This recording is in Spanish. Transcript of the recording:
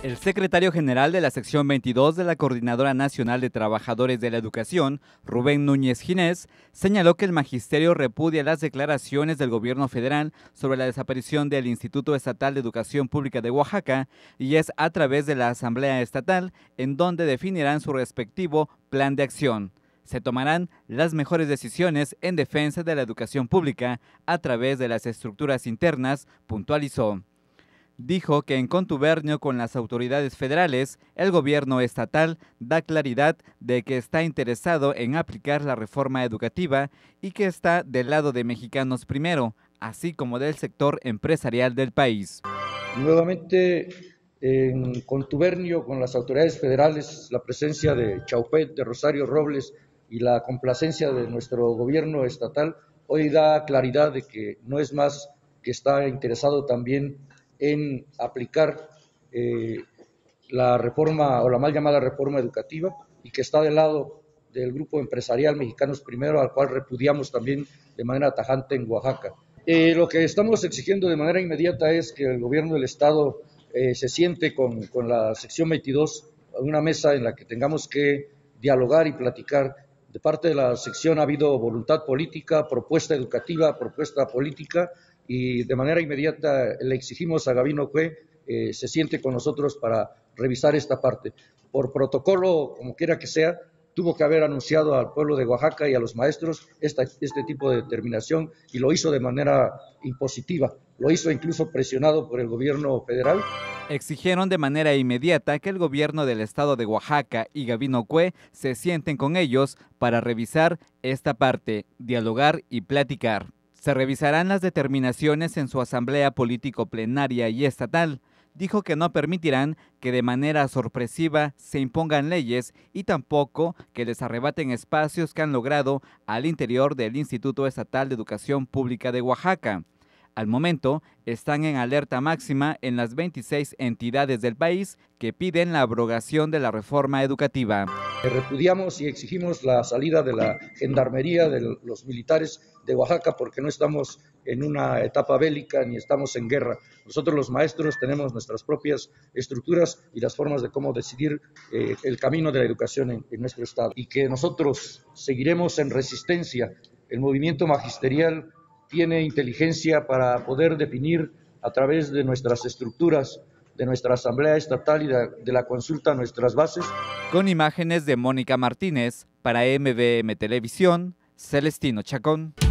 El secretario general de la sección 22 de la Coordinadora Nacional de Trabajadores de la Educación, Rubén Núñez Ginés, señaló que el magisterio repudia las declaraciones del gobierno federal sobre la desaparición del Instituto Estatal de Educación Pública de Oaxaca y es a través de la Asamblea Estatal en donde definirán su respectivo plan de acción. Se tomarán las mejores decisiones en defensa de la educación pública a través de las estructuras internas, puntualizó. Dijo que en contubernio con las autoridades federales, el gobierno estatal da claridad de que está interesado en aplicar la reforma educativa y que está del lado de Mexicanos Primero, así como del sector empresarial del país. Nuevamente, en contubernio con las autoridades federales, la presencia de Chaupet, de Rosario Robles y la complacencia de nuestro gobierno estatal, hoy da claridad de que no es más que está interesado también en aplicar la reforma o la mal llamada reforma educativa y que está del lado del grupo empresarial Mexicanos Primero, al cual repudiamos también de manera tajante en Oaxaca. Lo que estamos exigiendo de manera inmediata es que el gobierno del Estado se siente con la sección 22 a una mesa en la que tengamos que dialogar y platicar. De parte de la sección ha habido voluntad política, propuesta educativa, propuesta política, y de manera inmediata le exigimos a Gabino Cue se siente con nosotros para revisar esta parte. Por protocolo, como quiera que sea, tuvo que haber anunciado al pueblo de Oaxaca y a los maestros este tipo de determinación y lo hizo de manera impositiva, lo hizo incluso presionado por el gobierno federal. Exigieron de manera inmediata que el gobierno del estado de Oaxaca y Gabino Cue se sienten con ellos para revisar esta parte, dialogar y platicar. Se revisarán las determinaciones en su asamblea político plenaria y estatal. Dijo que no permitirán que de manera sorpresiva se impongan leyes y tampoco que les arrebaten espacios que han logrado al interior del Instituto Estatal de Educación Pública de Oaxaca. Al momento, están en alerta máxima en las 26 entidades del país que piden la abrogación de la reforma educativa. Repudiamos y exigimos la salida de la gendarmería, de los militares de Oaxaca, porque no estamos en una etapa bélica ni estamos en guerra. Nosotros los maestros tenemos nuestras propias estructuras y las formas de cómo decidir el camino de la educación en nuestro estado. Y que nosotros seguiremos en resistencia. El movimiento magisterial tiene inteligencia para poder definir a través de nuestras estructuras, de nuestra Asamblea Estatal y de la consulta a nuestras bases. Con imágenes de Mónica Martínez, para MVM Televisión, Celestino Chacón.